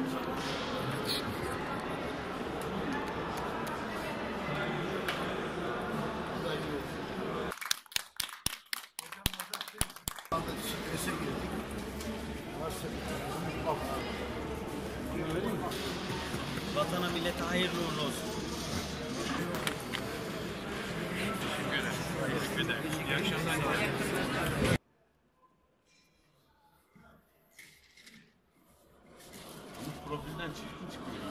Vatana millete hayırlı uğurlu olsun. Teşekkür ederim. İyi akşamlar. Bu profilden çirkin çıkıyor.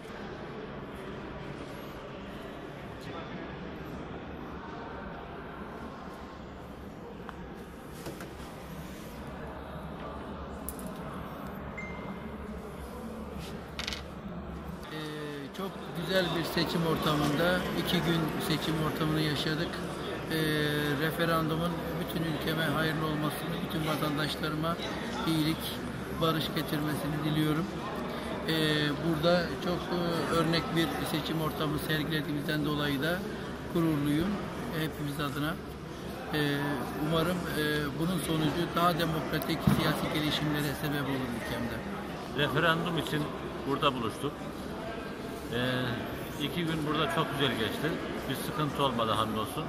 Çok güzel bir seçim ortamında 2 gün seçim ortamını yaşadık. Referandumun bütün ülkeme hayırlı olmasını, bütün vatandaşlarıma iyilik, barış getirmesini diliyorum. Burada çok örnek bir seçim ortamı sergilediğimizden dolayı da gururluyum hepimiz adına. Umarım bunun sonucu daha demokratik siyasi gelişimlere sebep olur ülkemde. Referandum için burada buluştuk. 2 gün burada çok güzel geçti. Bir sıkıntı olmadı hamdolsun.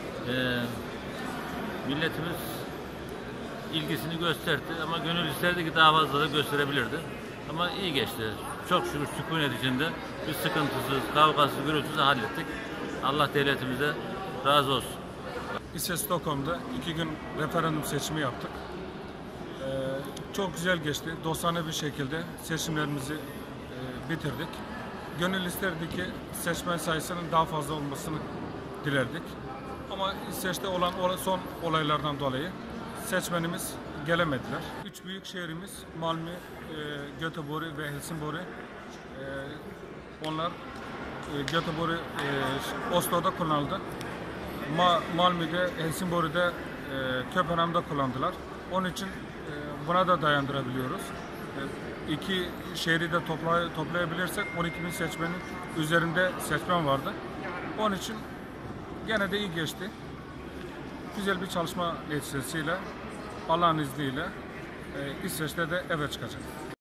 Milletimiz ilgisini gösterdi ama gönül isterdi ki daha fazla da gösterebilirdi. Ama iyi geçti. Çok şükür sükunet içinde bir sıkıntısız, kavgasız, gürültüsüz hallettik. Allah devletimize razı olsun. İsveç Stockholm'da 2 gün referandum seçimi yaptık. Çok güzel geçti. Dostane bir şekilde seçimlerimizi bitirdik. Gönül isterdi ki seçmen sayısının daha fazla olmasını dilerdik. Ama İsveç'te olan son olaylardan dolayı seçmenimiz gelemediler. 3 büyük şehrimiz Malmö, Göteborg ve Helsingborg. Onlar Göteborg, Oslo'da kullanıldı. Malmö'de, Helsingborg'da, Köpenham'da kullandılar. Onun için buna da dayandırabiliyoruz. 2 şehri de toplayabilirsek 12.000 seçmenin üzerinde seçmen vardı. Onun için gene de iyi geçti. Güzel bir çalışma neticesiyle Allah'ın izniyle İsveç'te de eve çıkacak.